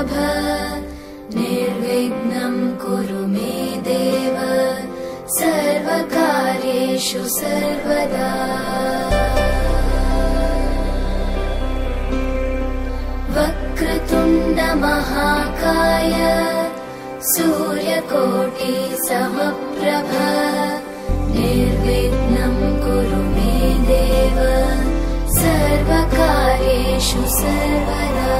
शुभ निर्विघ्नं कुरु मे देव सर्वकार्येषु सर्वदा। वक्रतुण्ड महाकाय सूर्यकोटि समप्रभ निर्विघ्नं कुरु मे देव सर्वकार्येषु सर्वदा।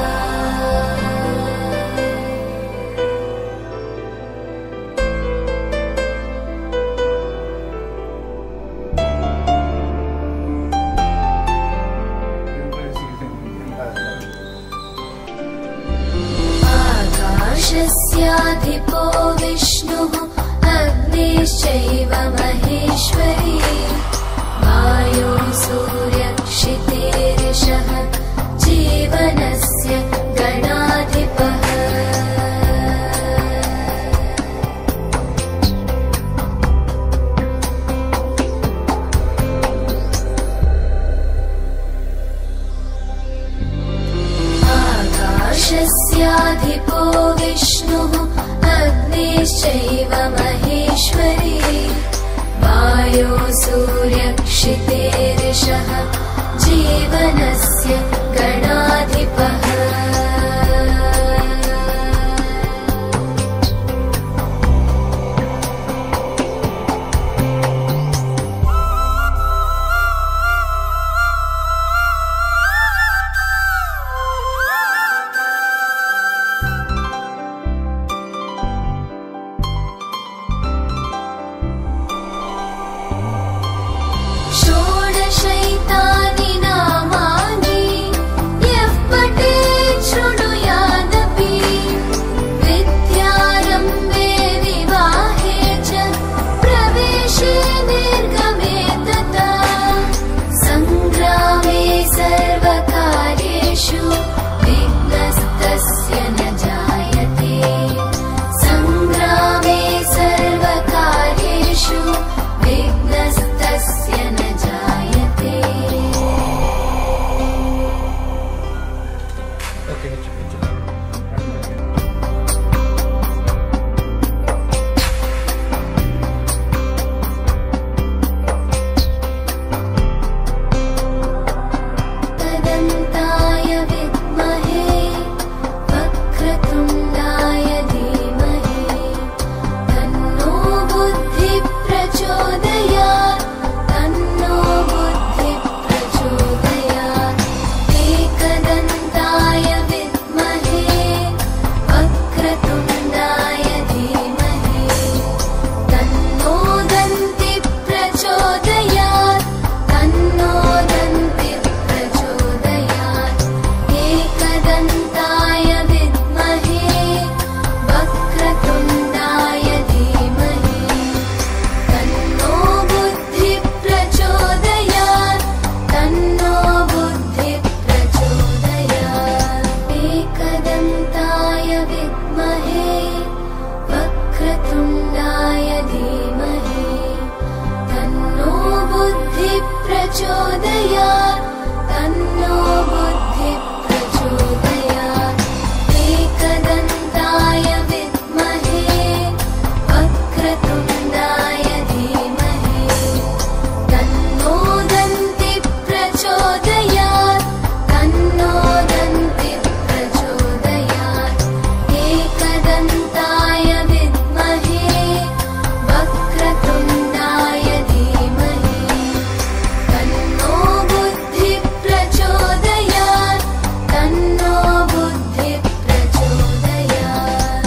आकाशस्याधिपो विष्णुः अग्निश्चैव महेश्वरी वायो सूर्यक्षितेरिषः जीवनस्य गणाधिपः। आकाशस्याधिपो विष्णुः अग्निश्चैव महेश्वरी वायो सूर्यक्षितेरिषः जीवनस्य गणाधिपः। षोडशैतानि नामानि यः पठेत् शृणुयादपि विद्यारम्भे विवाहे च प्रवेशे निर्गमे तथा सङ्ग्रामे सर्वकार्येषु विघ्नस्तस्य न जायते। सङ्ग्रामे सर्वकार्येषु विघ्नस्तस्य न जायते। तदन्ताय विद्महे वक्रतुण्डाय धीमहि तन्नो बुद्धिः प्रचोदयात् तन्नो बुद्धिः प्रचोदयात्। एकदन्ताय विद्महे वक्रतुण्डाय धीमहि तन्नो दन्तिः प्रचोदयात् तन्नो दन्तिः प्रचोदयात्। एकदन्ताय विद्महे वक्रतुण्डाय धीमहि तन्नो बुद्धिः प्रचोदयात् तन्नो बुद्धिः प्रचोदयात्। एकदन्ताय विद्महे वक्रतुण्डाय धीमहि तन्नो बुद्धिः प्रचोदयात् तन्नो बुद्धिः प्रचोदयात्। एकदन्ताय विद्महे वक्रतुण्डाय धीमहि तन्नो दन्तिः प्रचोदयात् तन्नो दन्तिः प्रचोदयात्। एकदन्ताय विद्महे वक्रतुण्डाय धीमहि तन्नो बुद्धिः प्रचोदयात् तन्नो बुद्धिः प्रचोदयात्।